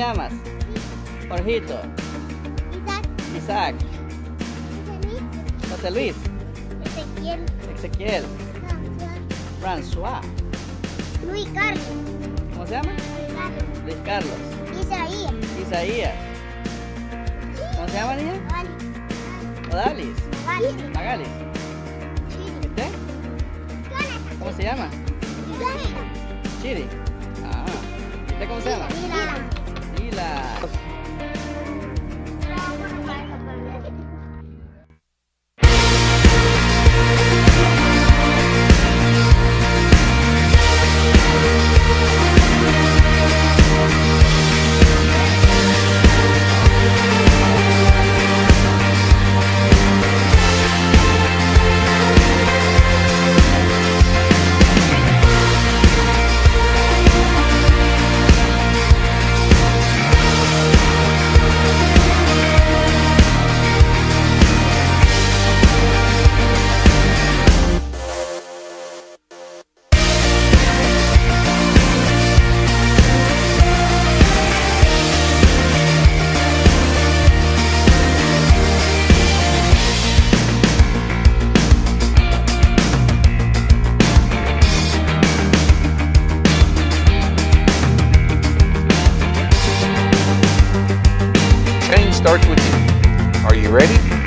llamas? Jorgito. Isaac. José Luis. Ezequiel. François. Luis Carlos. ¿Cómo se llama? Luis Carlos. Isaías. ¿Cómo se llama, niña? Odalis. Magalis. ¿Usted? ¿Cómo se llama? Chiri. Ah. ¿Usted cómo se llama? Lila. Starts with you. Are you ready?